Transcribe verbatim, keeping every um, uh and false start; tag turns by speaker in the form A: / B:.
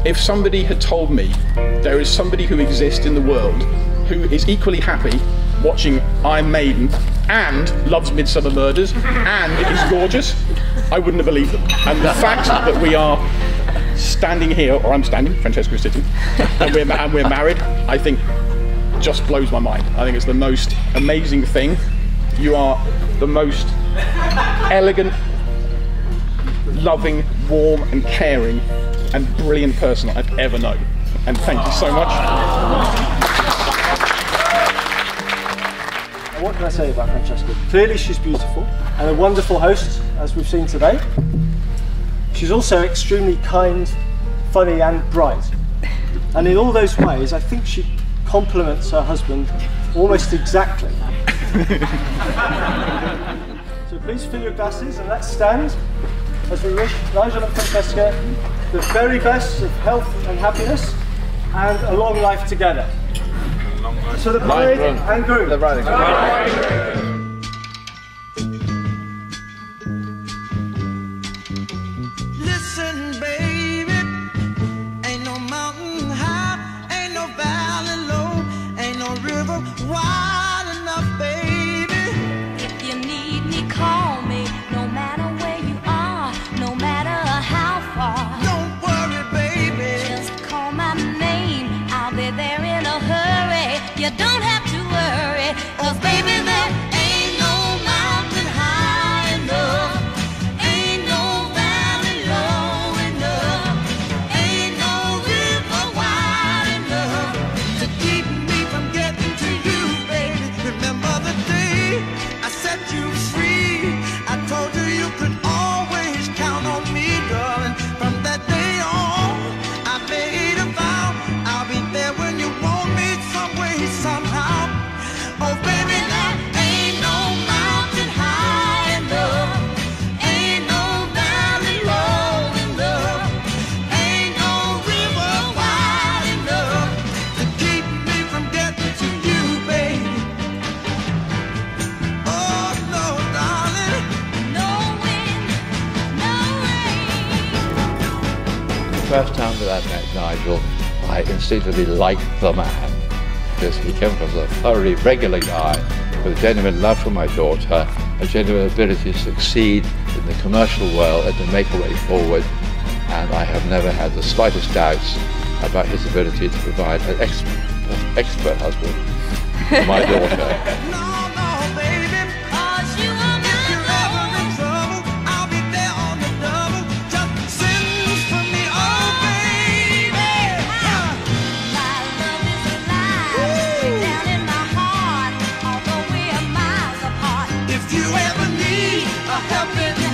A: if somebody had told me there is somebody who exists in the world who is equally happy watching Iron Maiden and loves Midsummer Murders and is gorgeous, I wouldn't have believed them. And the fact that we are standing here, or I'm standing, Francesca is sitting, and we're, and we're married, I think just blows my mind. I think it's the most amazing thing. You are the most elegant, loving, warm and caring and brilliant person I've ever known. And thank you so much.
B: What can I say about Francesca? Clearly she's beautiful and a wonderful host, as we've seen today. She's also extremely kind, funny and bright. And in all those ways, I think she complements her husband almost exactly. So please fill your glasses and let's stand as we wish Nigel and Francesca the very best of health and happiness and a long life together. So the bride and groom. The bride and groom.
C: Listen, baby, ain't no mountain high, ain't no valley low, ain't no river wide enough, baby.
D: If you need me, call me, no matter where you are, no matter how far.
C: Don't worry, baby,
D: just call my name, I'll be there in a hurry. You don't have to worry, cause baby, there ain't no mountain high enough, ain't no valley low enough, ain't no river wide enough
C: to keep me from getting to you, baby. Remember the day I set you free, I told you you could always count on me, darling. From that day on, I made a vow, I'll be there when you want me, some way, somehow. Oh baby, there ain't no mountain high enough, ain't no valley low enough, ain't no river wide enough to keep me from getting to you, baby. Oh no, darling.
D: No wind, no rain.
E: The first time that I met Nigel, I instinctively liked the man, because he came across as a thoroughly regular guy with a genuine love for my daughter, a genuine ability to succeed in the commercial world and to make a way forward, and I have never had the slightest doubts about his ability to provide an ex expert husband for my daughter.
C: No, no, baby, 'cause you are if you're ever in trouble, I'll be there on the double. Just send for me, oh baby.
D: My love is alive, deep down in my heart, although we are miles apart.
C: If you ever need a helping